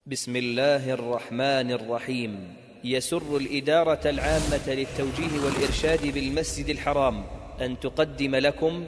بسم الله الرحمن الرحيم. يسر الإدارة العامة للتوجيه والإرشاد بالمسجد الحرام أن تقدم لكم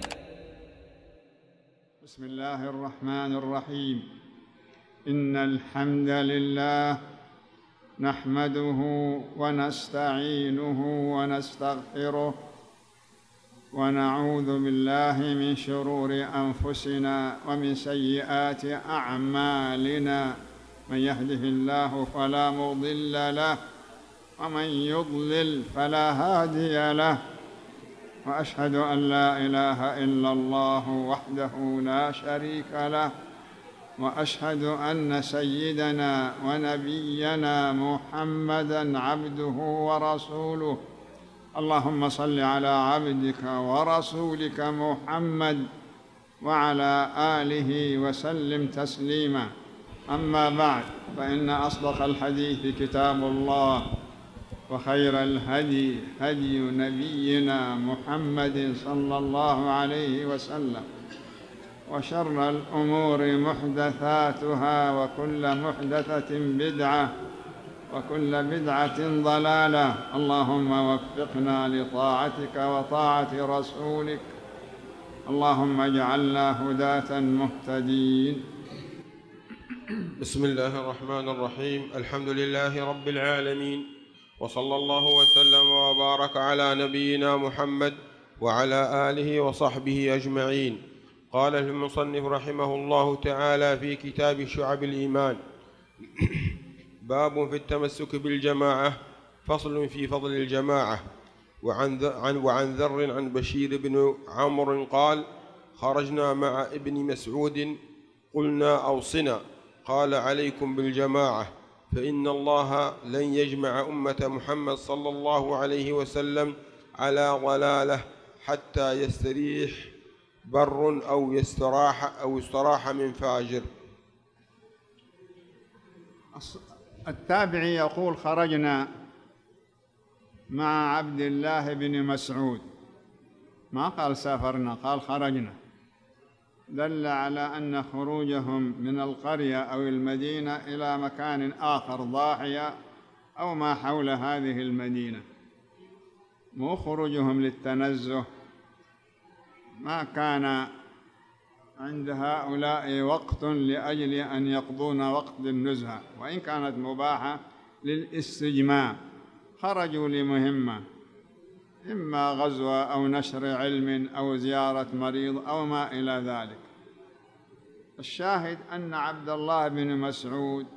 بسم الله الرحمن الرحيم. إن الحمد لله نحمده ونستعينه ونستغفره ونعوذ بالله من شرور أنفسنا ومن سيئات أعمالنا، من يهده الله فلا مضل له ومن يضلل فلا هادي له، وأشهد أن لا إله إلا الله وحده لا شريك له، وأشهد أن سيدنا ونبينا محمدًا عبده ورسوله. اللهم صل على عبدك ورسولك محمد وعلى آله وسلم تسليما. أما بعد، فإن أصدق الحديث كتاب الله، وخير الهدي هدي نبينا محمد صلى الله عليه وسلم، وشر الأمور محدثاتها، وكل محدثة بدعة، وكل بدعة ضلالة. اللهم وفقنا لطاعتك وطاعة رسولك، اللهم اجعلنا هداة مهتدين. بسم الله الرحمن الرحيم. الحمد لله رب العالمين، وصلى الله وسلم وبارك على نبينا محمد وعلى آله وصحبه أجمعين. قال المصنف رحمه الله تعالى في كتاب شعب الإيمان: باب في التمسك بالجماعة. فصل في فضل الجماعة. وعن ذر عن بشير بن عمرو قال: خرجنا مع ابن مسعود قلنا أوصنا، قال: عليكم بالجماعة، فإن الله لن يجمع أمة محمد صلى الله عليه وسلم على ضلالة حتى يستريح بر أو يستراح من فاجر. التابعي يقول: خرجنا مع عبد الله بن مسعود، ما قال سافرنا، قال خرجنا، دل على أن خروجهم من القرية أو المدينة إلى مكان آخر، ضاحية أو ما حول هذه المدينة، مو خروجهم للتنزه. ما كان عند هؤلاء وقت لأجل أن يقضون وقت النزهة، وإن كانت مباحة للاستجمام. خرجوا لمهمة، إما غزوة أو نشر علم أو زيارة مريض أو ما إلى ذلك. الشاهد أن عبد الله بن مسعود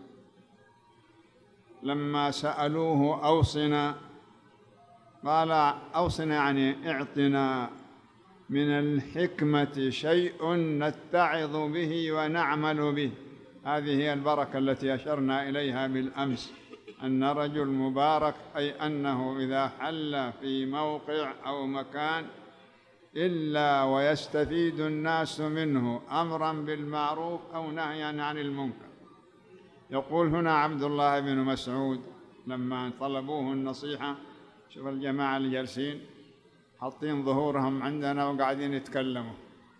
لما سألوه أوصنا، قال: أوصنا يعني اعطنا من الحكمة شيء نتعظ به ونعمل به. هذه هي البركة التي أشرنا إليها بالأمس، أن رجل مبارك، أي أنه إذا حل في موقع أو مكان إلا ويستفيد الناس منه أمرا بالمعروف أو نهيا عن المنكر. يقول هنا عبد الله بن مسعود لما طلبوه النصيحة: شوف الجماعة اللي جالسين حاطين ظهورهم عندنا وقاعدين يتكلموا.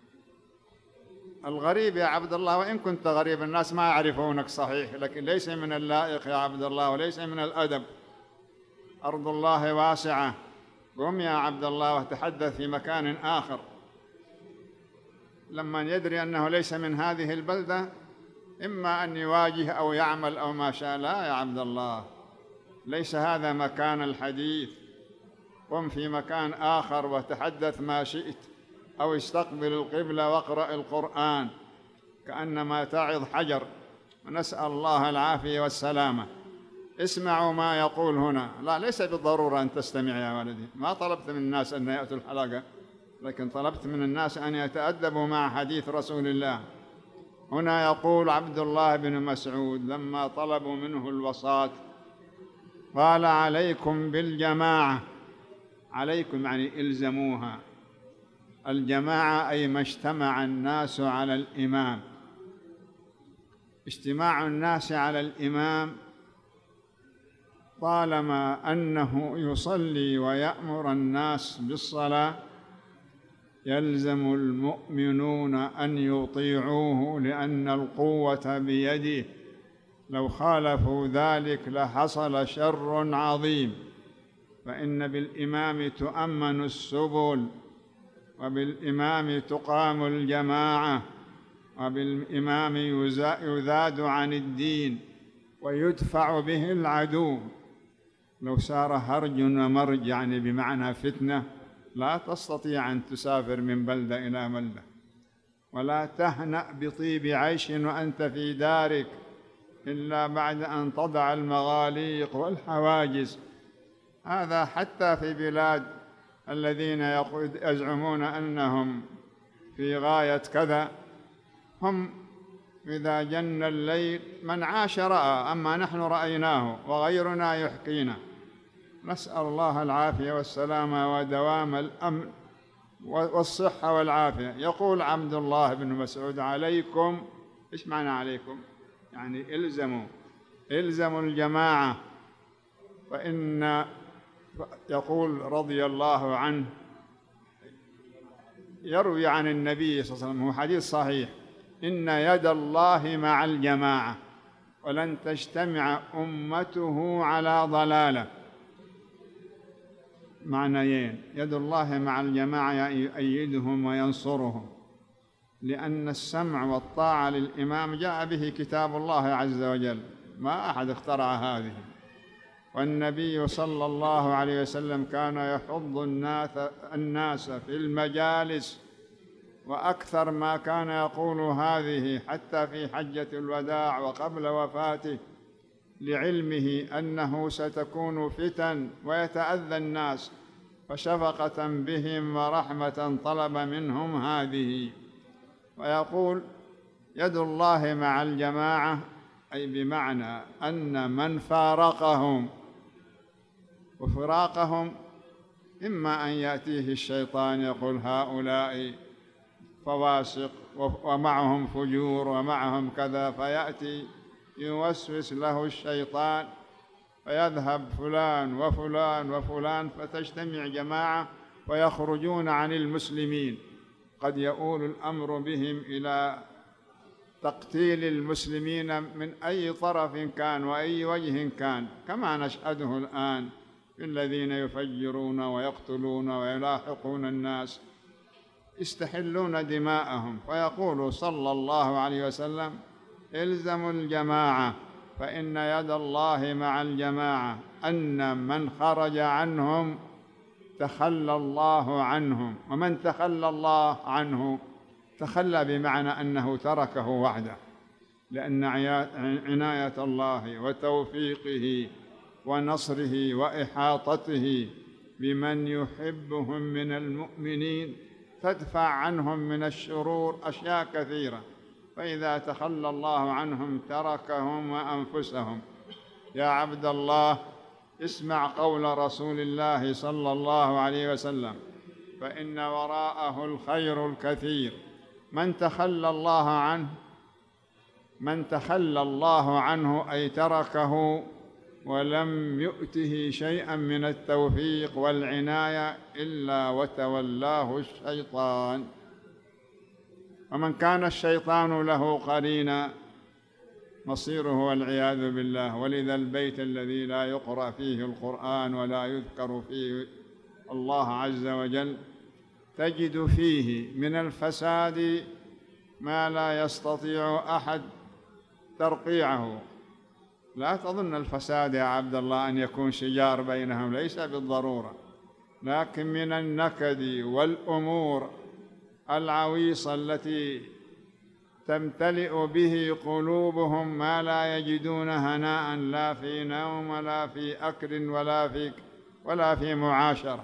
الغريب يا عبد الله، وإن كنت غريب الناس ما يعرفونك صحيح، لكن ليس من اللائق يا عبد الله، وليس من الأدب. أرض الله واسعة، قم يا عبد الله وتحدث في مكان آخر. لما يدري أنه ليس من هذه البلدة، إما أن يواجه أو يعمل أو ما شاء. لا يا عبد الله، ليس هذا مكان الحديث. قم في مكان آخر وتحدث ما شئت، أو استقبل القبلة واقرأ القرآن كأنما تعظ حجر، ونسأل الله العافية والسلامة. اسمعوا ما يقول هنا. لا، ليس بالضرورة أن تستمع يا ولدي، ما طلبت من الناس أن يأتوا الحلقة، لكن طلبت من الناس أن يتأدبوا مع حديث رسول الله. هنا يقول عبد الله بن مسعود لما طلبوا منه الوصاة، قال: عليكم بالجماعة. عليكم يعني إلزموها. الجماعة أي ما اجتمع الناس على الإمام. اجتماع الناس على الإمام طالما أنه يصلي ويأمر الناس بالصلاة، يلزم المؤمنون أن يطيعوه، لأن القوة بيده، لو خالفوا ذلك لحصل شر عظيم، فإن بالإمام تؤمن السبل، وبالإمام تقام الجماعة، وبالإمام يذاد عن الدين ويدفع به العدو. لو سار هرج ومرج يعني بمعنى فتنة لا تستطيع أن تسافر من بلدة إلى بلدة، ولا تهنأ بطيب عيش وأنت في دارك إلا بعد أن تضع المغاليق والحواجز. هذا حتى في بلاد الذين يزعمون أنهم في غاية كذا، هم إذا جن الليل من عاش رأى، أما نحن رأيناه وغيرنا يحكينا. نسأل الله العافية والسلامة ودوام الأمن والصحة والعافية. يقول عبد الله بن مسعود: عليكم، إيش معنى عليكم؟ يعني إلزموا الجماعة. فإن يقول رضي الله عنه، يروي عن النبي صلى الله عليه وسلم، هو حديث صحيح: إن يد الله مع الجماعة ولن تجتمع أمته على ضلالة. معنيين: يد الله مع الجماعة يؤيدهم وينصرهم، لأن السمع والطاعة للإمام جاء به كتاب الله عز وجل، ما أحد اخترع هذه. والنبي صلى الله عليه وسلم كان يحض الناس في المجالس، وأكثر ما كان يقول هذه حتى في حجة الوداع وقبل وفاته، لعلمه أنه ستكون فتن ويتأذى الناس، فشفقة بهم ورحمة طلب منهم هذه. ويقول: يد الله مع الجماعة، أي بمعنى أن من فارقهم، وفراقهم إما أن يأتيه الشيطان يقول هؤلاء فواسق ومعهم فجور ومعهم كذا، فيأتي يوسوس له الشيطان فيذهب فلان وفلان وفلان، فتجتمع جماعة ويخرجون عن المسلمين. قد يؤول الأمر بهم إلى تقتيل المسلمين من أي طرف كان وأي وجه كان، كما نشهده الآن في الذين يفجرون ويقتلون ويلاحقون الناس، يستحلون دماءهم. فيقول صلى الله عليه وسلم: إلزموا الجماعة فإن يد الله مع الجماعة، أن من خرج عنهم تخلى الله عنهم، ومن تخلى الله عنه تخلى بمعنى أنه تركه وحده، لأن عناية الله وتوفيقه ونصره وإحاطته بمن يحبهم من المؤمنين تدفع عنهم من الشرور أشياء كثيرة، فإذا تخلى الله عنهم تركهم وأنفسهم. يا عبد الله، اسمع قول رسول الله صلى الله عليه وسلم: فإن وراءه الخير الكثير، من تخلى الله عنه أي تركه ولم يؤته شيئا من التوفيق والعناية إلا وتولاه الشيطان. ومن كان الشيطان له قرينا مصيره والعياذ بالله. ولذا البيت الذي لا يقرأ فيه القرآن ولا يذكر فيه الله عز وجل تجد فيه من الفساد ما لا يستطيع أحد ترقيعه. لا تظن الفساد يا عبد الله أن يكون شجار بينهم، ليس بالضرورة، لكن من النكد والأمور العويصة التي تمتلئ به قلوبهم ما لا يجدون هناء، لا في نوم ولا في أكل ولا في معاشرة.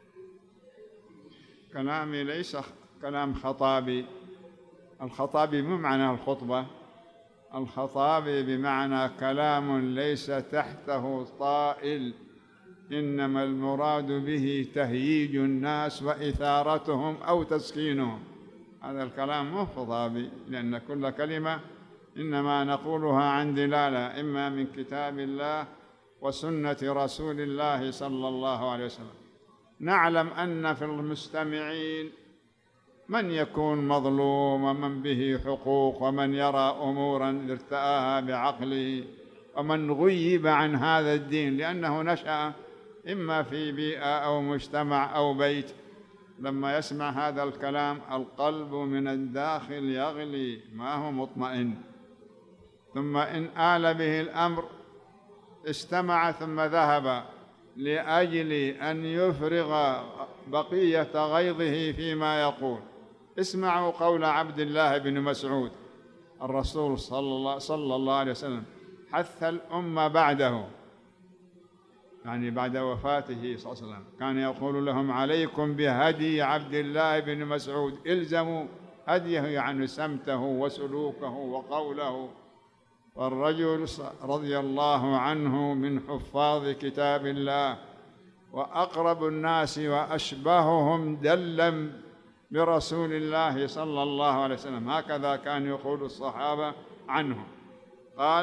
كلامي ليس كلام خطابي، الخطابي مو معنى الخطبة، الخطابي بمعنى كلام ليس تحته طائل، إنما المراد به تهييج الناس وإثارتهم أو تسكينهم. هذا الكلام مو خطابي، لأن كل كلمة إنما نقولها عن دلالة إما من كتاب الله وسنة رسول الله صلى الله عليه وسلم. نعلم أن في المستمعين من يكون مظلوم ومن به حقوق ومن يرى أموراً ارتآها بعقله ومن غيب عن هذا الدين، لأنه نشأ إما في بيئة أو مجتمع أو بيت، لما يسمع هذا الكلام القلب من الداخل يغلي، ما هو مطمئن. ثم إن آل به الأمر استمع ثم ذهب لأجل أن يفرغ بقية غيظه فيما يقول. اسمعوا قول عبد الله بن مسعود، الرسول صلى الله عليه وسلم حث الأمة بعده، يعني بعد وفاته صلى الله عليه وسلم، كان يقول لهم: عليكم بهدي عبد الله بن مسعود، إلزموا هديه، يعني سمته وسلوكه وقوله. والرجل رضي الله عنه من حفاظ كتاب الله، وأقرب الناس وأشبههم دلا برسول الله صلى الله عليه وسلم، هكذا كان يقول الصحابة عنه. قال: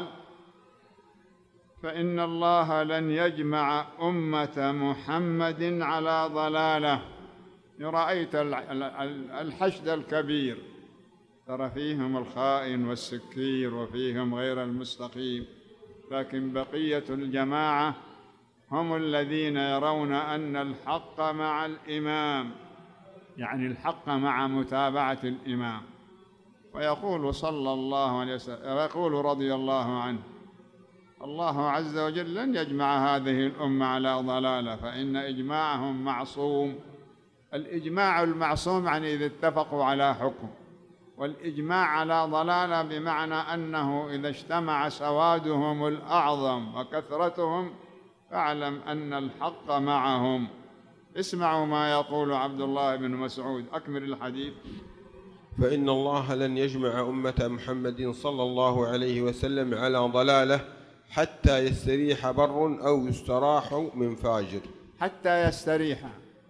فإن الله لن يجمع أمة محمد على ضلالة. رأيت الحشد الكبير، ترى فيهم الخائن والسكير وفيهم غير المستقيم، لكن بقية الجماعة هم الذين يرون أن الحق مع الإمام، يعني الحق مع متابعة الإمام. ويقول صلى الله عليه وسلم، ويقول رضي الله عنه: الله عز وجل لن يجمع هذه الأمة على ضلالة، فإن إجماعهم معصوم. الإجماع المعصوم يعني إذا اتفقوا على حكم، والإجماع على ضلالة بمعنى أنه إذا اجتمع سوادهم الأعظم وكثرتهم فاعلم أن الحق معهم. اسمعوا ما يقول عبد الله بن مسعود، أكمل الحديث. فإن الله لن يجمع أمة محمد صلى الله عليه وسلم على ضلالة حتى يستريح بر أو يستراح من فاجر. حتى يستريح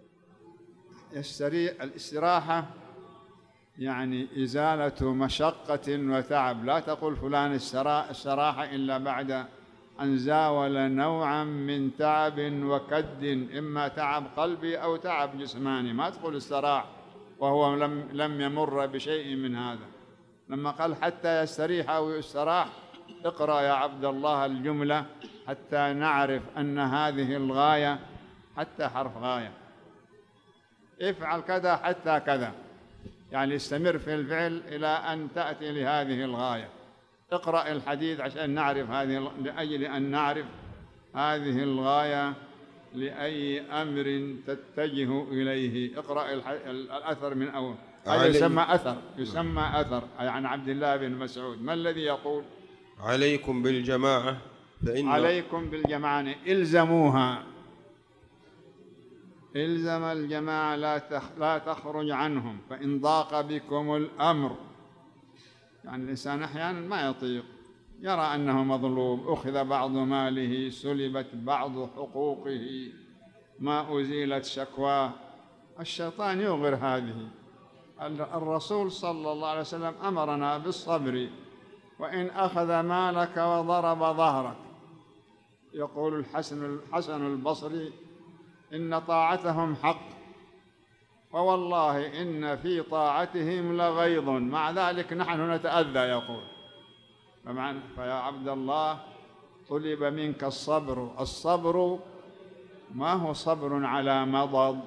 الاستراحة يعني إزالة مشقة وتعب. لا تقول فلان استراح إلا بعد أن زاول نوعا من تعب وكد، إما تعب قلبي أو تعب جسماني. ما تقول استراح وهو لم يمر بشيء من هذا. لما قال حتى يستريح أو يستراح، اقرأ يا عبد الله الجملة حتى نعرف أن هذه الغاية حتى حرف غاية. افعل كذا حتى كذا، يعني استمر في الفعل إلى أن تأتي لهذه الغاية. اقرأ الحديث عشان نعرف لأجل أن نعرف هذه الغاية لأي أمر تتجه إليه. اقرأ الأثر من أول. هذا يسمى أثر عن عبد الله بن مسعود. ما الذي يقول؟ عليكم بالجماعة، عليكم بالجماعة، إلزموها. إلزم الجماعة، لا تخرج عنهم. فإن ضاق بكم الأمر، يعني الإنسان أحيانا ما يطيق، يرى أنه مظلوم، أخذ بعض ماله، سلبت بعض حقوقه، ما أزيلت شكواه، الشيطان يغر هذه. الرسول صلى الله عليه وسلم أمرنا بالصبر، وإن أخذ مالك وضرب ظهرك. يقول الحسن البصري: إن طاعتهم حق، ووالله إن في طاعتهم لغيظ، مع ذلك نحن نتأذى. يقول فيا عبد الله طلب منك الصبر. الصبر ما هو صبر على مضض،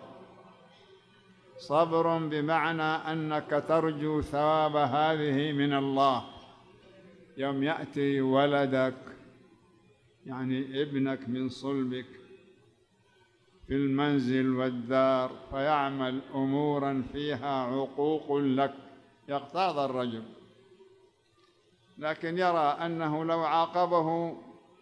صبر بمعنى أنك ترجو ثواب هذه من الله. يوم يأتي ولدك، يعني ابنك من صلبك، في المنزل والدار، فيعمل أموراً فيها عقوق لك، يغتاظ الرجل، لكن يرى أنه لو عاقبه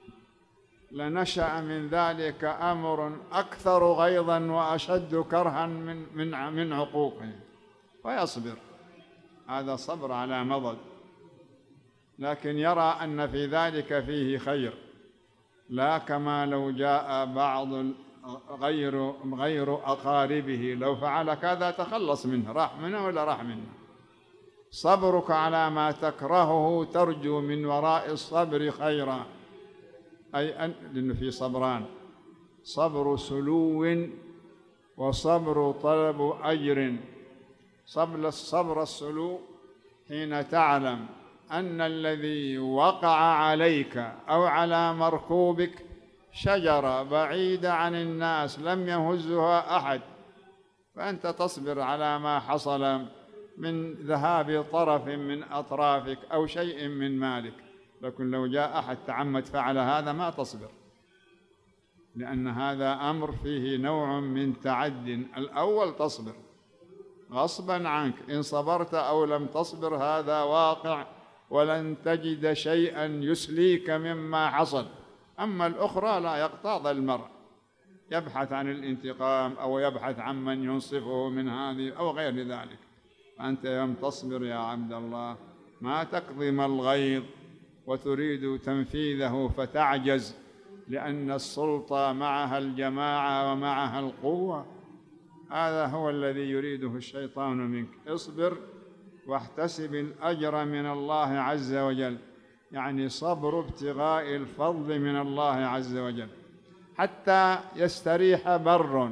لنشأ من ذلك أمر أكثر غيظاً وأشد كرها من عقوقه، فيصبر. هذا صبر على مضض، لكن يرى أن في ذلك فيه خير، لا كما لو جاء بعض غير أقاربه لو فعل كذا تخلص منه، راح منه ولا راح منه. صبرك على ما تكرهه ترجو من وراء الصبر خيرا، أي لأنه في صبران: صبر سلو وصبر طلب أجر. صبر السلو حين تعلم أن الذي وقع عليك أو على مركوبك شجرة بعيدة عن الناس لم يهزها أحد، فأنت تصبر على ما حصل من ذهاب طرف من أطرافك أو شيء من مالك. لكن لو جاء أحد تعمد فعل هذا ما تصبر، لأن هذا أمر فيه نوع من تعد. الأول تصبر غصبا عنك، إن صبرت أو لم تصبر هذا واقع، ولن تجد شيئا يسليك مما حصل. أما الأخرى لا، يقتاض المرء يبحث عن الانتقام أو يبحث عن من ينصفه من هذه أو غير ذلك. فأنت يوم تصبر يا عبد الله ما تكظم الغيظ وتريد تنفيذه فتعجز، لأن السلطة معها الجماعة ومعها القوة. هذا هو الذي يريده الشيطان منك. اصبر واحتسب الأجر من الله عز وجل، يعني صبر ابتغاء الفضل من الله عز وجل حتى يستريح بر.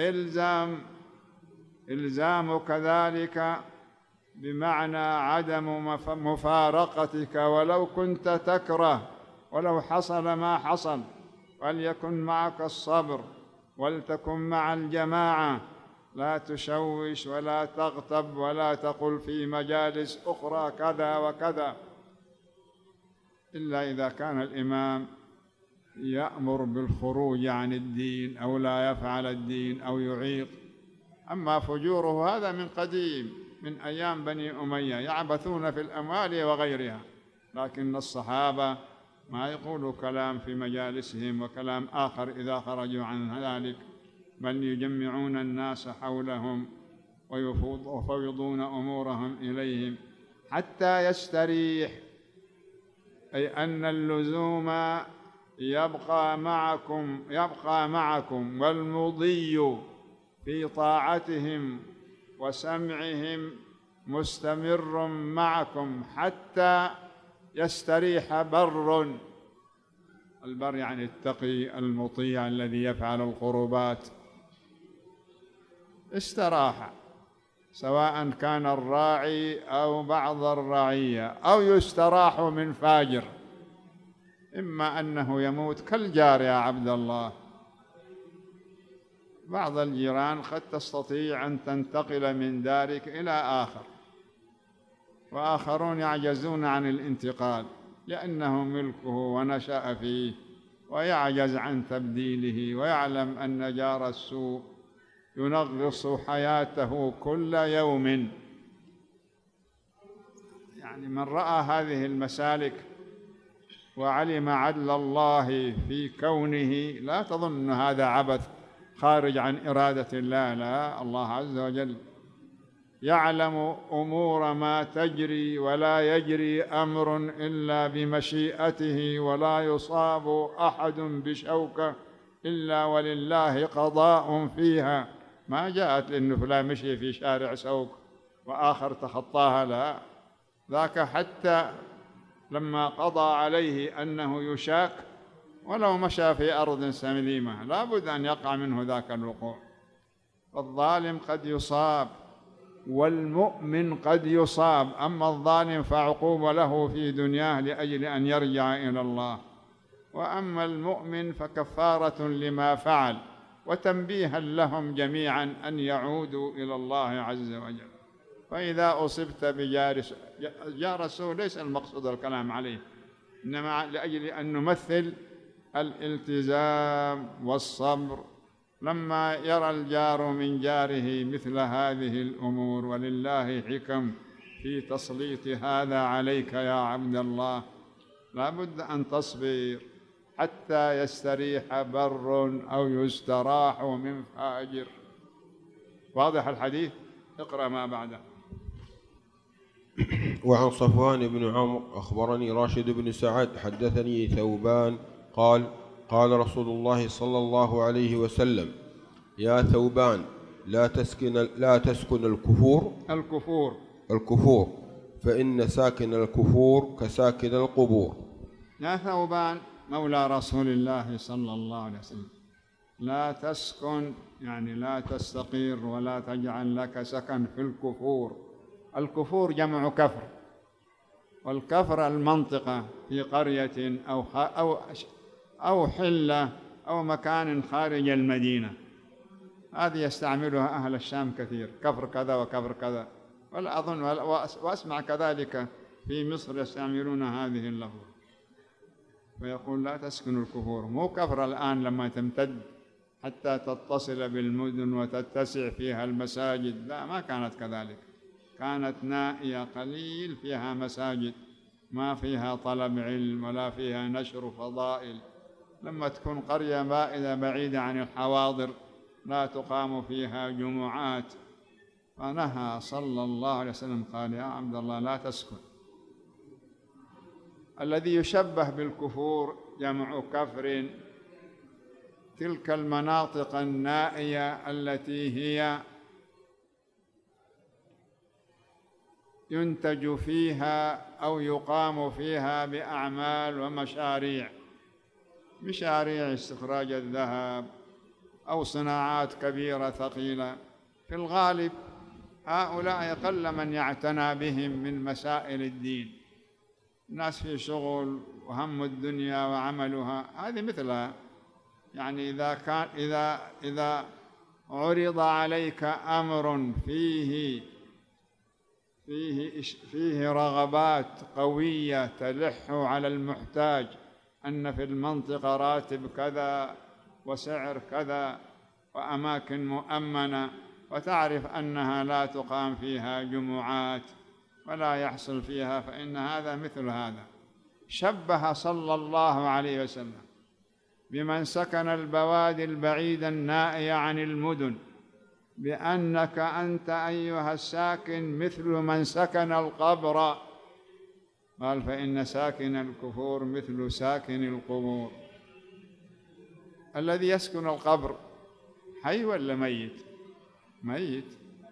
إلزام كذلك بمعنى عدم مفارقتك ولو كنت تكره، ولو حصل ما حصل، وليكن معك الصبر، ولتكن مع الجماعة، لا تشوش ولا تغتب ولا تقل في مجالس أخرى كذا وكذا، إلا إذا كان الإمام يأمر بالخروج عن الدين أو لا يفعل الدين أو يعيق. أما فجوره هذا من قديم، من أيام بني أمية، يعبثون في الأموال وغيرها، لكن الصحابة ما يقولوا كلام في مجالسهم وكلام آخر إذا خرجوا عن ذلك، بل يجمعون الناس حولهم ويفوضون أمورهم إليهم حتى يستريح، أي أن اللزوم يبقى معكم والمضي في طاعتهم وسمعهم مستمر معكم حتى يستريح بر. البر يعني التقي المطيع الذي يفعل القربات. استراح، سواء كان الراعي أو بعض الرعية، أو يستراح من فاجر، إما أنه يموت كالجار يا عبد الله. بعض الجيران قد تستطيع أن تنتقل من دارك إلى آخر، وآخرون يعجزون عن الانتقال لأنه ملكه ونشأ فيه، ويعجز عن تبديله، ويعلم أن جار السوء ينغص حياته كل يوم. يعني من رأى هذه المسالك وعلم عدل الله في كونه، لا تظن هذا عبث خارج عن إرادة الله، لا، الله عز وجل يعلم أمور ما تجري، ولا يجري أمر إلا بمشيئته، ولا يصاب أحد بشوكة إلا ولله قضاء فيها. ما جاءت لأنه فلان مشي في شارع سوق وآخر تخطاها، لا، ذاك حتى لما قضى عليه أنه يشاك ولو مشى في أرض سليمة لا بد أن يقع منه ذاك الوقوع. فالظالم قد يصاب والمؤمن قد يصاب، أما الظالم فعقوبة له في دنياه لأجل أن يرجع إلى الله، وأما المؤمن فكفارة لما فعل وتنبيها لهم جميعا أن يعودوا إلى الله عز وجل. فإذا أصبت جار السوء ليس المقصود الكلام عليه، إنما لأجل أن نمثل الالتزام والصبر لما يرى الجار من جاره مثل هذه الأمور. ولله حكم في تسليط هذا عليك يا عبد الله، لا بد أن تصبر حتى يستريح بر أو يستراح من فاجر. واضح الحديث؟ اقرأ ما بعده. وعن صفوان بن عمرو أخبرني راشد بن سعد حدثني ثوبان قال قال رسول الله صلى الله عليه وسلم: يا ثوبان لا تسكن الكفور فإن ساكن الكفور كساكن القبور. يا ثوبان مولى رسول الله صلى الله عليه وسلم، لا تسكن يعني لا تستقر ولا تجعل لك سكن في الكفور. الكفور جمع كفر، والكفر المنطقة في قرية أو حلة أو مكان خارج المدينة، هذه يستعملها أهل الشام كثير، كفر كذا وكفر كذا. ولا أظن وأسمع كذلك في مصر يستعملون هذه اللفظة، فيقول لا تسكنوا الكفور. مو كفر الآن لما تمتد حتى تتصل بالمدن وتتسع فيها المساجد، لا، ما كانت كذلك، كانت نائية قليل فيها مساجد، ما فيها طلب علم ولا فيها نشر فضائل. لما تكون قرية بائدة بعيدة عن الحواضر لا تقام فيها جمعات، فنهى صلى الله عليه وسلم، قال يا عبد الله لا تسكن. الذي يشبه بالكفور جمع كفر، تلك المناطق النائية التي هي ينتج فيها أو يقام فيها بأعمال ومشاريع، مشاريع استخراج الذهب أو صناعات كبيرة ثقيلة. في الغالب هؤلاء قل من يعتنى بهم من مسائل الدين، الناس في شغل وهم الدنيا وعملها، هذه مثلها. يعني إذا عرض عليك أمر فيه رغبات قوية تلح على المحتاج، أن في المنطقة راتب كذا وسعر كذا وأماكن مؤمنة، وتعرف أنها لا تقام فيها جمعات ولا يحصل فيها، فإن هذا مثل هذا. شبه صلى الله عليه وسلم بمن سكن البوادي البعيدة النائية عن المدن بأنك أنت أيها الساكن مثل من سكن القبر، قال فإن ساكن الكفور مثل ساكن القبور. الذي يسكن القبر حي ولا ميت؟ ميت.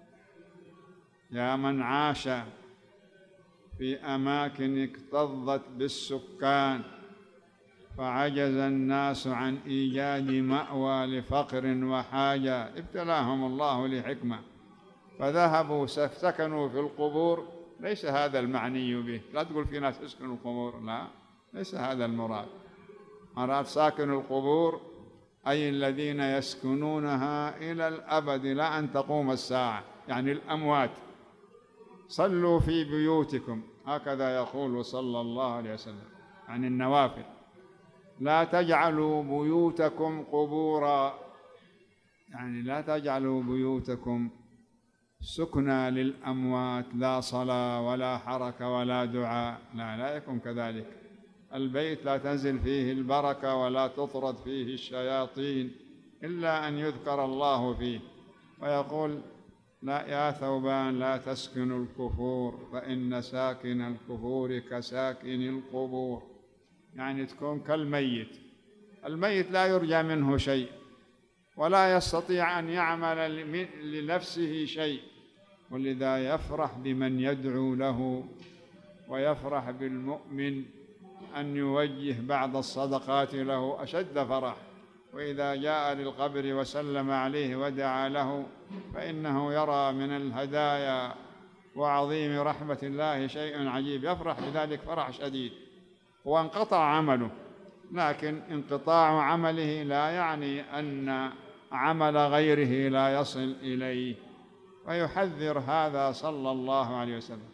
يا من عاش في أماكن اكتظت بالسكان فعجز الناس عن إيجاد مأوى لفقر وحاجة، ابتلاهم الله لحكمة فذهبوا سكنوا في القبور. ليس هذا المعني به، لا تقول في ناس يسكنوا القبور، لا، ليس هذا المراد. مراد ساكن القبور أي الذين يسكنونها إلى الأبد لا أن تقوم الساعة، يعني الأموات. صلوا في بيوتكم، هكذا يقول صلى الله عليه وسلم، يعني النوافل. لا تجعلوا بيوتكم قبورا، يعني لا تجعلوا بيوتكم سكنى للأموات، لا صلاة ولا حركة ولا دعاء، لا يكون كذلك. البيت لا تنزل فيه البركة ولا تطرد فيه الشياطين إلا أن يذكر الله فيه. ويقول لا يا ثوبان لا تسكن الكفور فإن ساكن الكفور كساكن القبور، يعني تكون كالميت. الميت لا يرجى منه شيء ولا يستطيع أن يعمل لنفسه شيء، ولذا يفرح بمن يدعو له ويفرح بالمؤمن أن يوجه بعض الصدقات له أشد فرح. وإذا جاء للقبر وسلم عليه ودعا له فإنه يرى من الهدايا وعظيم رحمة الله شيء عجيب، يفرح بذلك فرح شديد. وانقطع عمله، لكن انقطاع عمله لا يعني أن عمل غيره لا يصل إليه، ويحذر هذا صلى الله عليه وسلم.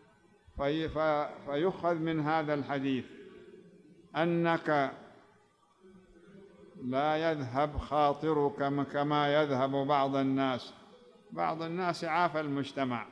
فيؤخذ من هذا الحديث أنك لا يذهب خاطرك كما يذهب بعض الناس. بعض الناس عاف المجتمع،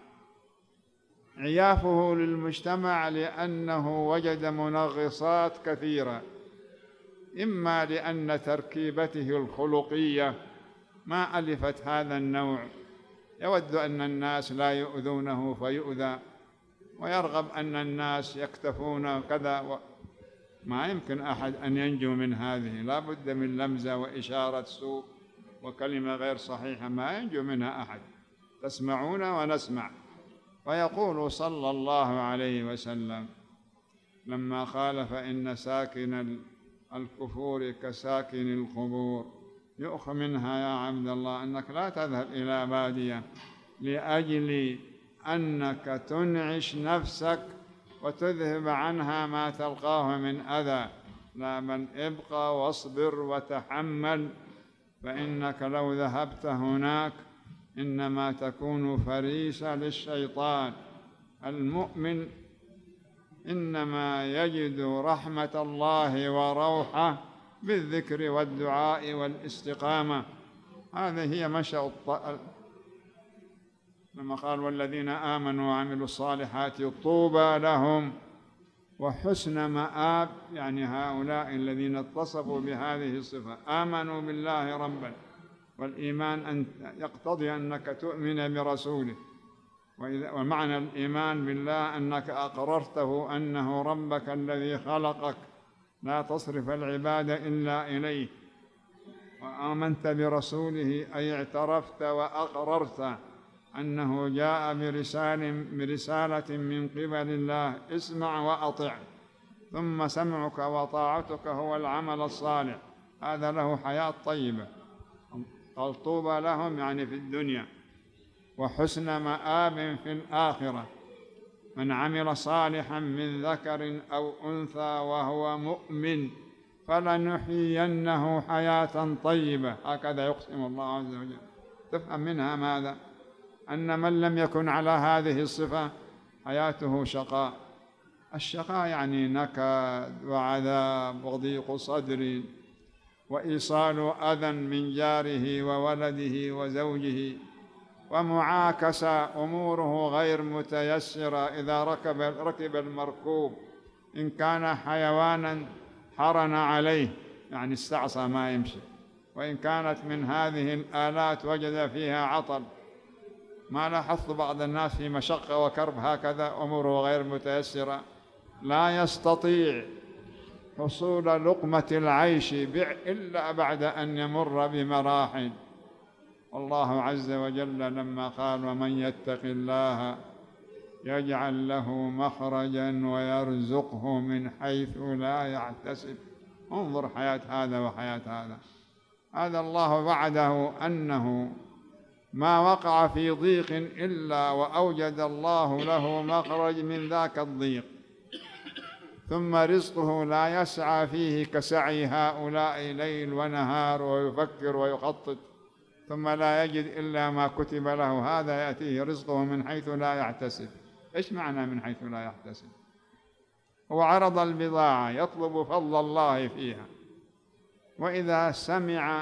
عيافه للمجتمع لأنه وجد منغصات كثيرة، إما لأن تركيبته الخلقية ما ألفت هذا النوع، يود أن الناس لا يؤذونه فيؤذى، ويرغب أن الناس يكتفون كذا، ما يمكن أحد أن ينجو من هذه، لا بد من لمزة وإشارة سوء وكلمة غير صحيحة، ما ينجو منها أحد. تسمعون ونسمع. ويقول صلى الله عليه وسلم لما قال فإن ساكن الكفور كساكن القبور، يؤخذ منها يا عبد الله أنك لا تذهب إلى بادية لأجل أنك تنعش نفسك وتذهب عنها ما تلقاه من أذى، لا بل ابقى واصبر وتحمل، فإنك لو ذهبت هناك إنما تكون فريسة للشيطان. المؤمن إنما يجد رحمة الله وروحه بالذكر والدعاء والاستقامة. هذه هي منشأ لما قال والذين آمنوا وعملوا الصالحات طوبى لهم وحسن مآب، يعني هؤلاء الذين اتصفوا بهذه الصفة، آمنوا بالله ربا، والإيمان أن يقتضي أنك تؤمن برسوله، ومعنى الإيمان بالله أنك أقررته أنه ربك الذي خلقك لا تصرف العباد إلا إليه، وآمنت برسوله أي اعترفت وأقررت أنه جاء برسالة من قبل الله، اسمع وأطع، ثم سمعك وطاعتك هو العمل الصالح، هذا له حياة طيبة. قال طوبى لهم يعني في الدنيا، وحسن مآب في الآخرة، من عمل صالحا من ذكر أو أنثى وهو مؤمن فلنحيينه حياة طيبة، هكذا يقسم الله عز وجل. تفهم منها ماذا؟ أن من لم يكن على هذه الصفة حياته شقاء. الشقاء يعني نكد وعذاب وضيق صدر وإيصال أذى من جاره وولده وزوجه، ومعاكسة أموره غير متيسرة إذا ركب المركوب، إن كان حيوانا حرن عليه يعني استعصى ما يمشي، وإن كانت من هذه الآلات وجد فيها عطل. ما لاحظت بعض الناس في مشقة وكرب هكذا أموره غير متيسرة، لا يستطيع حصول لقمة العيش إلا بعد أن يمر بمراحل. والله عز وجل لما قال ومن يتق الله يجعل له مخرجا ويرزقه من حيث لا يحتسب، انظر حياة هذا وحياة هذا. هذا الله وعده أنه ما وقع في ضيق إلا وأوجد الله له مخرج من ذاك الضيق، ثم رزقه لا يسعى فيه كسعي هؤلاء ليل ونهار ويفكر ويخطط ثم لا يجد إلا ما كتب له، هذا يأتيه رزقه من حيث لا يحتسب. إيش معنى من حيث لا يحتسب؟ هو عرض البضاعة يطلب فضل الله فيها، وإذا سمع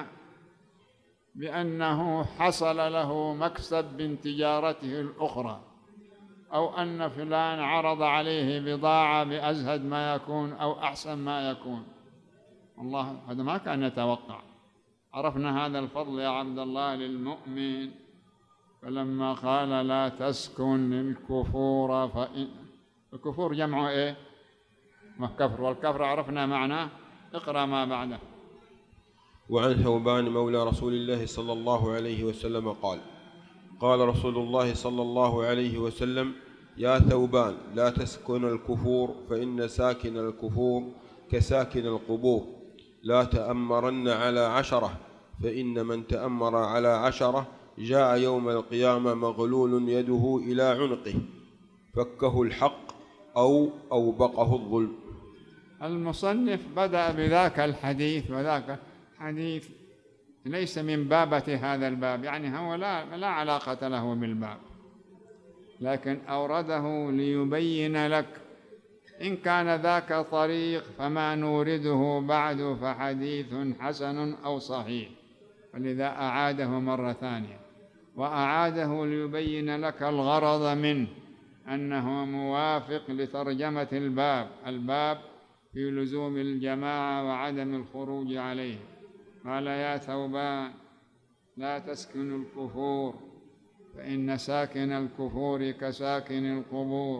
بأنه حصل له مكسب من تجارته الأخرى، أو أن فلان عرض عليه بضاعة بأزهد ما يكون أو أحسن ما يكون، الله هذا ما كان يتوقع. عرفنا هذا الفضل يا عبد الله للمؤمن، فلما قال لا تسكن الكفور، فإن الكفور جمعه إيه؟ كفر، والكفر عرفنا معناه، اقرأ ما بعده. وعن ثوبان مولى رسول الله صلى الله عليه وسلم قال قال رسول الله صلى الله عليه وسلم يا ثوبان لا تسكن الكفور فإن ساكن الكفور كساكن القبور، لا تأمرن على 10 فإن من تأمر على 10 جاء يوم القيامة مغلول يده إلى عنقه فكه الحق أو أوبقه الظلم. المصنف بدأ بذاك الحديث، وذاك حديث ليس من بابة هذا الباب، يعني هو لا علاقة له بالباب، لكن أورده ليبين لك إن كان ذاك طريق فما نورده بعد فحديث حسن أو صحيح، ولذا أعاده مرة ثانية، وأعاده ليبين لك الغرض منه أنه موافق لترجمة الباب في لزوم الجماعة وعدم الخروج عليه. قال يا ثوبان لا تسكن الكفور فإن ساكن الكفور كساكن القبور،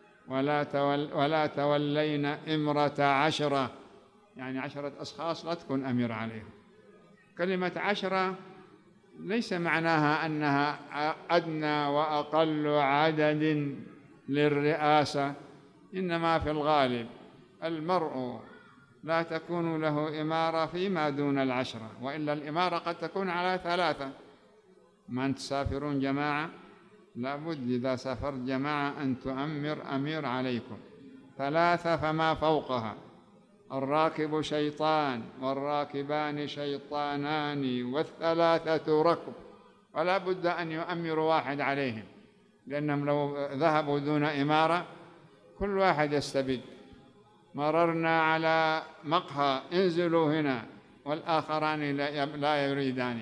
ولا تولين إمرة 10، يعني 10 أشخاص لا تكون أمير عليهم. كلمة 10 ليس معناها أنها أدنى وأقل عدد للرئاسة، إنما في الغالب المرء لا تكون له إمارة فيما دون 10، وإلا الإمارة قد تكون على 3. من تسافرون جماعة لابد إذا سافرت جماعة أن تؤمر أمير عليكم، ثلاثة فما فوقها، الراكب شيطان والراكبان شيطانان والثلاثة ركب، ولا بد أن يؤمر واحد عليهم، لأنهم لو ذهبوا دون إمارة كل واحد يستبد. مررنا على مقهى انزلوا هنا والآخران لا يريدان،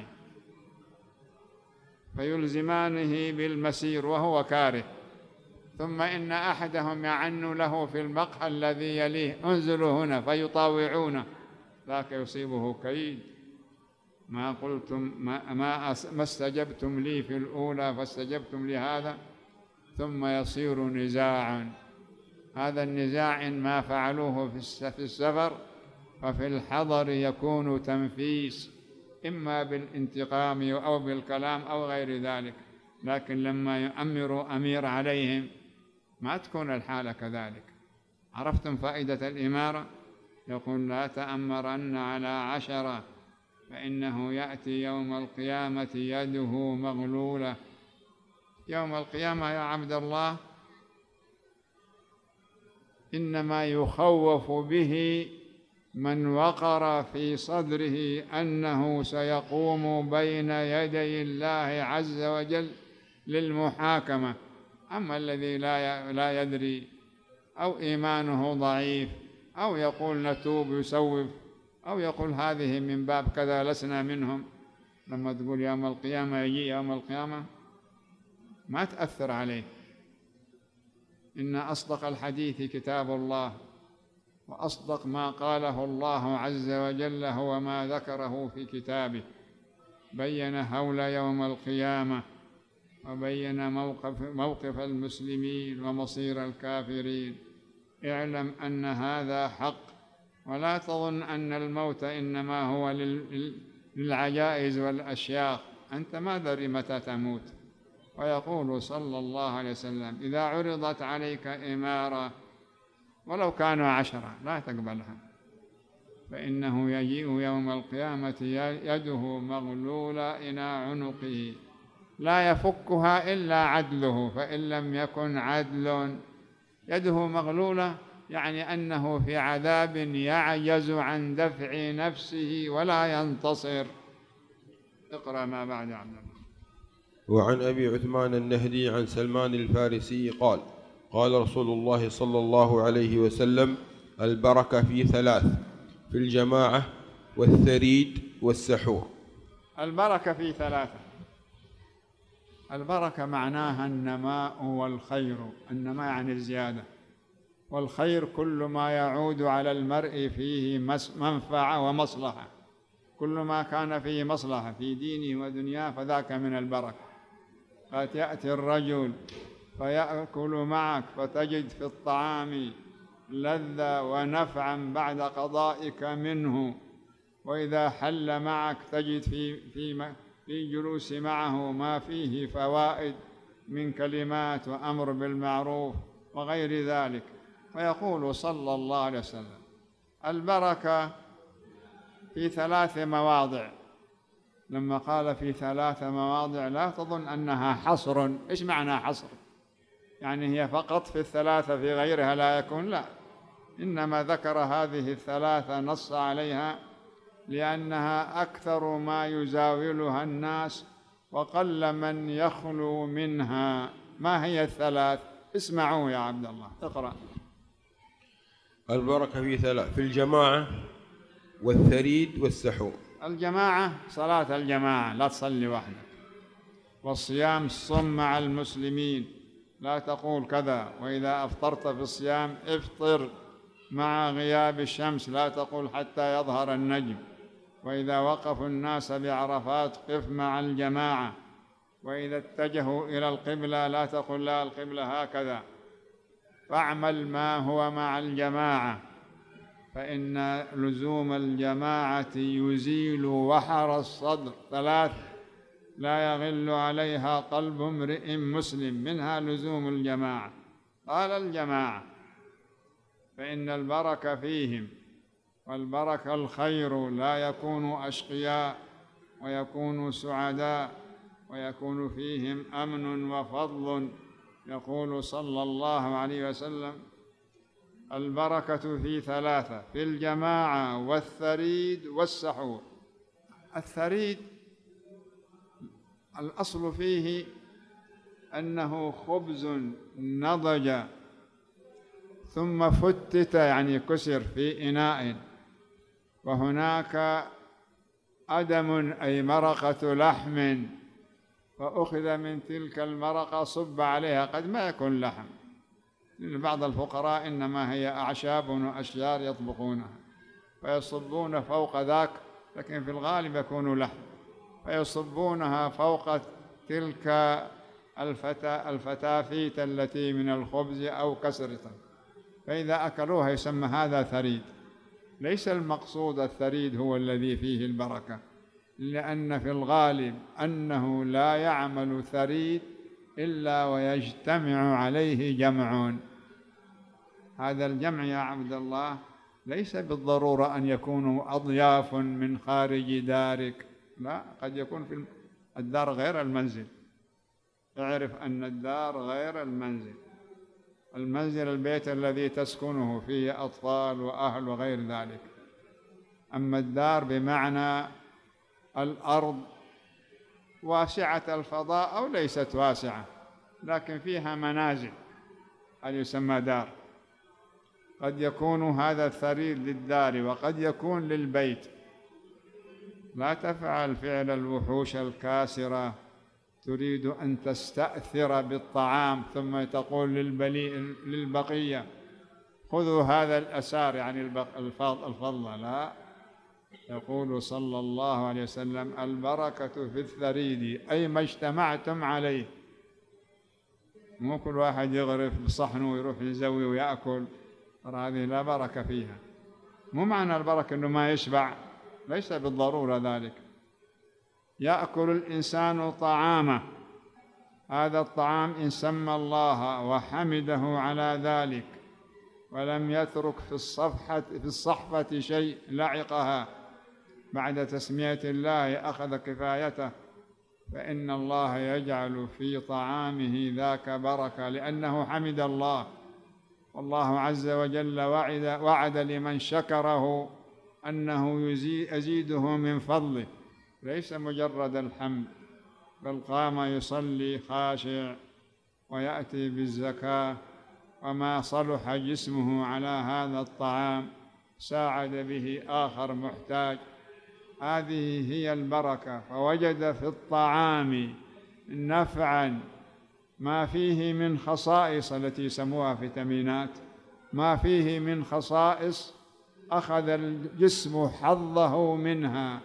فيلزمانه بالمسير وهو كاره، ثم إن أحدهم يعن له في المقهى الذي يليه انزلوا هنا فيطاوعونه، ذاك يصيبه كيد. ما قلتم ما استجبتم لي في الأولى فاستجبتم لهذا، ثم يصير نزاعا. هذا النزاع إن ما فعلوه في السفر ففي الحضر يكون تنفيس، إما بالانتقام أو بالكلام أو غير ذلك، لكن لما يؤمر أمير عليهم ما تكون الحالة كذلك. عرفتم فائدة الإمارة؟ يقول لا تأمرن على 10 فإنه يأتي يوم القيامة يده مغلولة. يوم القيامة يا عبد الله إنما يخوف به من وقر في صدره أنه سيقوم بين يدي الله عز وجل للمحاكمة. أما الذي لا يدري أو إيمانه ضعيف أو يقول نتوب يسوف أو يقول هذه من باب كذا لسنا منهم، لما تقول يوم القيامة يجي يوم القيامة ما تأثر عليه. إن أصدق الحديث كتاب الله، وأصدق ما قاله الله عز وجل هو ما ذكره في كتابه، بين هول يوم القيامة وبين موقف المسلمين ومصير الكافرين. اعلم أن هذا حق، ولا تظن أن الموت إنما هو للعجائز والأشياخ، أنت ما دري متى تموت. ويقول صلى الله عليه وسلم إذا عرضت عليك إمارة ولو كانوا 10 لا تقبلها، فإنه يجيء يوم القيامة يده مغلولة إلى عنقه لا يفكها إلا عدله، فإن لم يكن عدل يده مغلولة يعني أنه في عذاب يعجز عن دفع نفسه ولا ينتصر. اقرأ ما بعد عبد الله. وعن أبي عثمان النهدي عن سلمان الفارسي قال قال رسول الله صلى الله عليه وسلم البركة في 3: في الجماعة والثريد والسحور. البركة في 3. البركة معناها النماء والخير، النماء يعني الزيادة، والخير كل ما يعود على المرء فيه منفعة ومصلحة، كل ما كان فيه مصلحة في دينه ودنياه فذاك من البركة. قد يأتي الرجل فيأكل معك فتجد في الطعام لذة ونفعا بعد قضائك منه، وإذا حل معك تجد في جلوس معه ما فيه فوائد من كلمات وأمر بالمعروف وغير ذلك. ويقول صلى الله عليه وسلم البركة في 3 مواضع. لما قال في 3 مواضع لا تظن أنها حصر. إيش معنى حصر؟ يعني هي فقط في 3 في غيرها لا يكون؟ لا، إنما ذكر هذه 3 نص عليها لأنها أكثر ما يزاولها الناس وقل من يخلو منها. ما هي 3؟ اسمعوا يا عبد الله، اقرأ. البركة في 3: في الجماعة والثريد والسحور. الجماعة صلاة الجماعة، لا تصلي وحدك. والصيام صم مع المسلمين، لا تقول كذا. وإذا أفطرت في الصيام افطر مع غياب الشمس، لا تقول حتى يظهر النجم. وإذا وقفوا الناس بعرفات قف مع الجماعة. وإذا اتجهوا إلى القبلة لا تقل لا القبلة هكذا، فاعمل ما هو مع الجماعة، فإن لزوم الجماعة يزيل وحر الصدر. 3 لا يغل عليها قلب امرئ مسلم، منها لزوم الجماعة. قال الجماعة فإن البركة فيهم، والبركة الخير، لا يكونوا أشقياء ويكونوا سعداء ويكون فيهم أمن وفضل. يقول صلى الله عليه وسلم البركة في ثلاثة: في الجماعة والثريد والسحور. الثريد الأصل فيه أنه خبز نضج ثم فتت، يعني كسر في إناء، وهناك أدم أي مرقة لحم، فأخذ من تلك المرقة صب عليها، قد ما يكون لحم، بعض الفقراء إنما هي أعشاب وأشجار يطبخونها فيصبون فوق ذاك، لكن في الغالب يكون لحم، فيصبونها فوق تلك الفتافيت التي من الخبز أو كسرة، فإذا أكلوها يسمى هذا ثريد. ليس المقصود الثريد هو الذي فيه البركة، لأن في الغالب أنه لا يعمل ثريد إلا ويجتمع عليه جمع. هذا الجمع يا عبد الله ليس بالضرورة أن يكونوا أضياف من خارج دارك، لا، قد يكون في الدار غير المنزل. اعرف أن الدار غير المنزل. المنزل البيت الذي تسكنه فيه أطفال وأهل وغير ذلك، أما الدار بمعنى الأرض واسعة الفضاء أو ليست واسعة لكن فيها منازل، هذا يسمى دار. قد يكون هذا الثريد للدار وقد يكون للبيت. لا تفعل فعل الوحوش الكاسرة تريد أن تستأثر بالطعام ثم تقول للبقية خذوا هذا الأسار، يعني الفضل. لا، يقول صلى الله عليه وسلم البركة في الثريد أي ما اجتمعتم عليه. مو كل واحد يغرف بصحنه ويروح يزوي ويأكل، هذه لا بركة فيها. مو معنى البركة أنه ما يشبع، ليس بالضرورة ذلك. يأكل الإنسان طعامه، هذا الطعام إن سمى الله وحمده على ذلك ولم يترك في الصحفة شيء لعقها، بعد تسمية الله أخذ كفايته، فإن الله يجعل في طعامه ذاك بركة لأنه حمد الله. والله عز وجل وعد لمن شكره أنه يزيده من فضله، ليس مجرد الحمد، بل قام يصلي خاشع ويأتي بالزكاة، وما صلح جسمه على هذا الطعام ساعد به آخر محتاج. هذه هي البركة. فوجد في الطعام نفعا ما فيه من خصائص التي يسموها فيتامينات، ما فيه من خصائص أخذ الجسم حظه منها،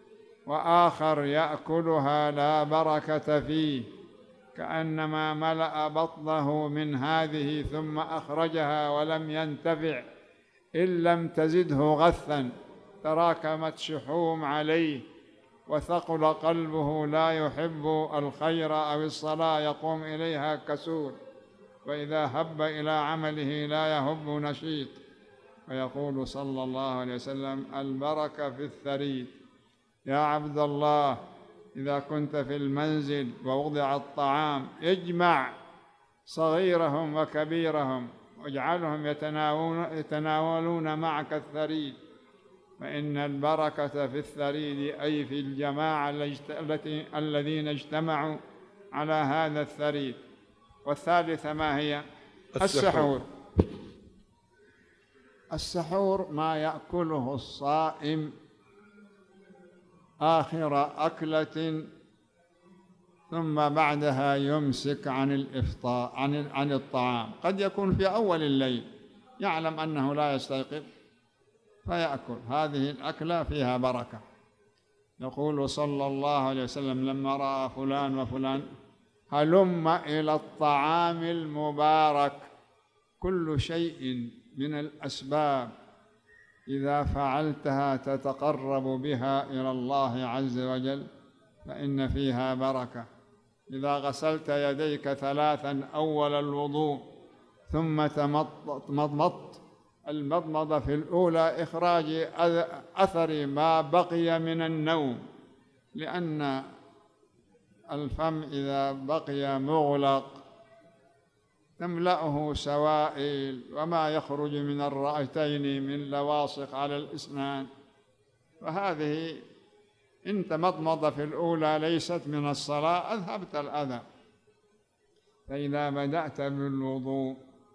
وآخر يأكلها لا بركة فيه، كأنما ملأ بطنه من هذه ثم أخرجها ولم ينتفع، إن لم تزده غثا تراكمت شحوم عليه وثقل قلبه، لا يحب الخير أو الصلاة يقوم إليها كسول، وإذا هب إلى عمله لا يهب نشيط. ويقول صلى الله عليه وسلم البركة في الثريد. يا عبد الله إذا كنت في المنزل ووضع الطعام اجمع صغيرهم وكبيرهم واجعلهم يتناولون معك الثريد، فإن البركة في الثريد أي في الجماعة الذين اجتمعوا على هذا الثريد. والثالثة ما هي؟ السحور. السحور ما يأكله الصائم آخر أكلة ثم بعدها يمسك عن الإفطار عن الطعام. قد يكون في أول الليل يعلم أنه لا يستيقظ فيأكل، هذه الأكلة فيها بركة. يقول صلى الله عليه وسلم لما رأى فلان وفلان هلم إلى الطعام المبارك. كل شيء من الأسباب إذا فعلتها تتقرب بها إلى الله عز وجل فإن فيها بركة. إذا غسلت يديك 3 أول الوضوء ثم تمضمضت، المضمضة في الأولى إخراج أثر ما بقي من النوم، لأن الفم إذا بقي مغلق تملأه سوائل وما يخرج من الرأتين من لواصق على الأسنان، فهذه إن تمضمض في الأولى ليست من الصلاة، أذهبت الأذى. فإذا بدأت بالوضوء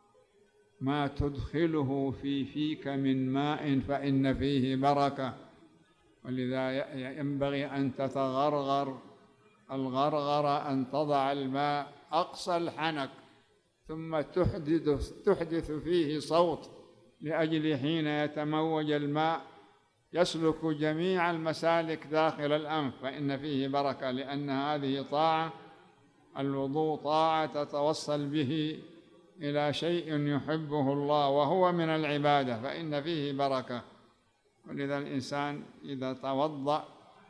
ما تدخله في فيك من ماء فإن فيه بركة، ولذا ينبغي أن تتغرغر. الغرغرة أن تضع الماء أقصى الحنك ثم تحدث فيه صوت، لأجل حين يتموج الماء يسلك جميع المسالك داخل الأنف، فإن فيه بركة، لأن هذه طاعة. الوضوء طاعة تتوصل به إلى شيء يحبه الله وهو من العبادة، فإن فيه بركة. ولذا الإنسان إذا توضأ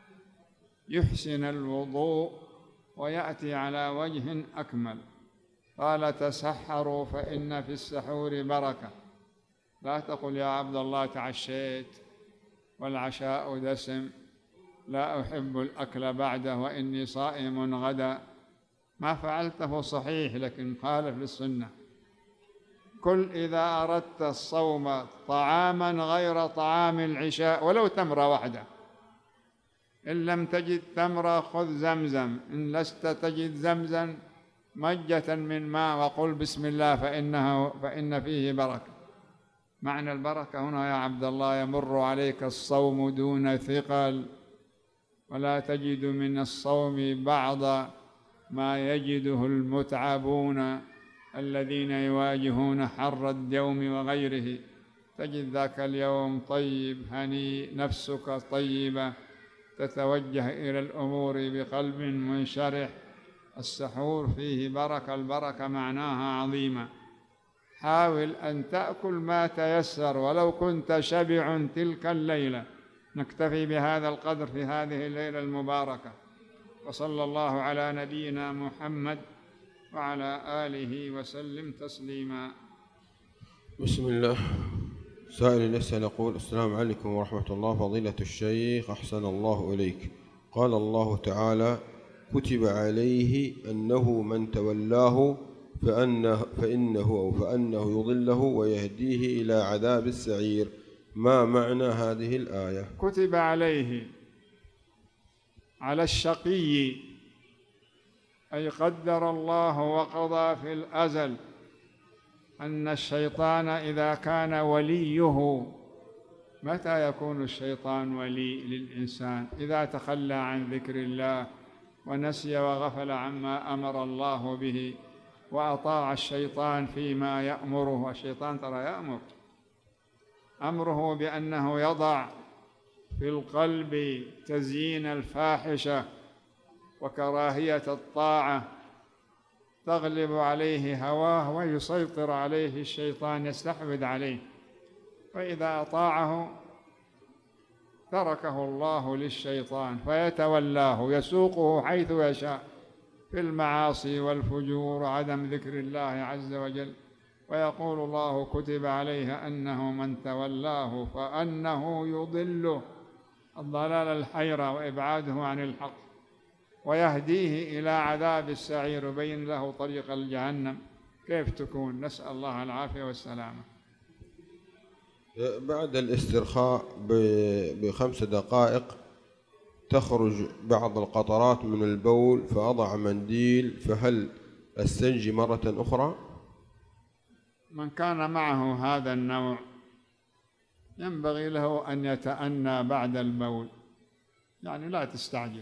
يحسن الوضوء ويأتي على وجه أكمل. قال: تسحروا فإن في السحور بركة. لا تقل يا عبد الله تعشيت والعشاء دسم، لا أحب الأكل بعده وإني صائم غدا. ما فعلته صحيح لكن خالف للسنة. كل إذا أردت الصوم طعاما غير طعام العشاء ولو تمرة واحدة، إن لم تجد تمرة خذ زمزم، إن لست تجد زمزم مجة من ماء وقل بسم الله فإن فيه بركة. معنى البركة هنا يا عبد الله: يمر عليك الصوم دون ثقل، ولا تجد من الصوم بعض ما يجده المتعبون الذين يواجهون حر اليوم وغيره. تجد ذاك اليوم طيب هنيء، نفسك طيبة، تتوجه إلى الأمور بقلب منشرح. السحور فيه بركة، البركة معناها عظيمة. حاول أن تأكل ما تيسر ولو كنت شبع تلك الليلة. نكتفي بهذا القدر في هذه الليلة المباركة، وصلى الله على نبينا محمد وعلى آله وسلم تسليما. بسم الله. سائل يسأل يقول: السلام عليكم ورحمة الله، فضيلة الشيخ أحسن الله إليك. قال الله تعالى: كتب عليه أنه من تولاه فإنه يضله ويهديه إلى عذاب السعير. ما معنى هذه الآية؟ كتب عليه، على الشقي، أي قدر الله وقضى في الأزل أن الشيطان إذا كان وليه. متى يكون الشيطان ولي للإنسان؟ إذا تخلى عن ذكر الله ونسي وغفل عما أمر الله به وأطاع الشيطان فيما يأمره. الشيطان ترى يأمر، أمره بأنه يضع في القلب تزيين الفاحشة وكراهية الطاعة، تغلب عليه هواه ويسيطر عليه الشيطان، يستحوذ عليه. فإذا أطاعه تركه الله للشيطان فيتولاه، يسوقه حيث يشاء في المعاصي والفجور وعدم ذكر الله عز وجل. ويقول الله: كتب عليه أنه من تولاه فأنه يضله، الضلال الحيرة وإبعاده عن الحق، ويهديه إلى عذاب السعير، وبين له طريق الجهنم. كيف تكون؟ نسأل الله العافية والسلامة. بعد الاسترخاء ب5 دقائق تخرج بعض القطرات من البول، فأضع منديل، فهل أستنجي مرة أخرى؟ من كان معه هذا النوع ينبغي له أن يتأنى بعد البول، يعني لا تستعجل،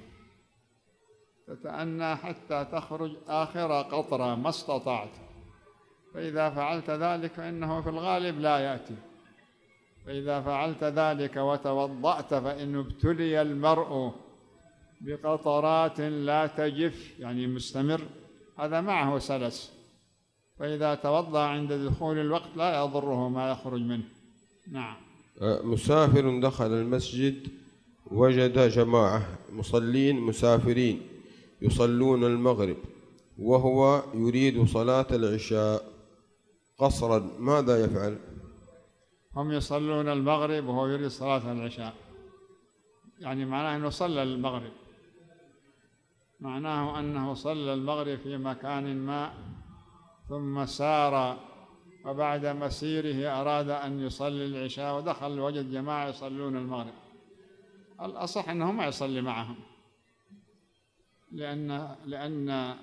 تتأنى حتى تخرج آخر قطرة ما استطعت. فإذا فعلت ذلك فإنه في الغالب لا يأتي. فإذا فعلت ذلك وتوضأت فإنه ابتلي المرء بقطرات لا تجف، يعني مستمر، هذا معه سلس. فإذا توضأ عند دخول الوقت لا يضره ما يخرج منه. نعم. مسافر دخل المسجد وجد جماعة مصلين مسافرين يصلون المغرب وهو يريد صلاة العشاء قصرا، ماذا يفعل؟ هم يصلون المغرب وهو يريد صلاة العشاء، يعني معناه أنه صلى المغرب، معناه أنه صلى المغرب في مكان ما ثم سار وبعد مسيره أراد أن يصلي العشاء ودخل وجد جماعة يصلون المغرب، الأصح أنه ما يصلي معهم، لأن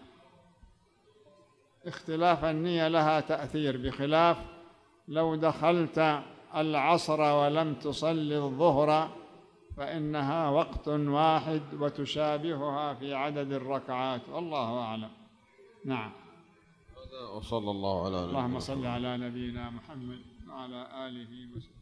اختلاف النية لها تأثير، بخلاف لو دخلت العصر ولم تصلي الظهر فإنها وقت واحد وتشابهها في عدد الركعات، والله أعلم. نعم. وصلى الله على نبينا اللهم صل على نبينا محمد وعلى آله وسلم.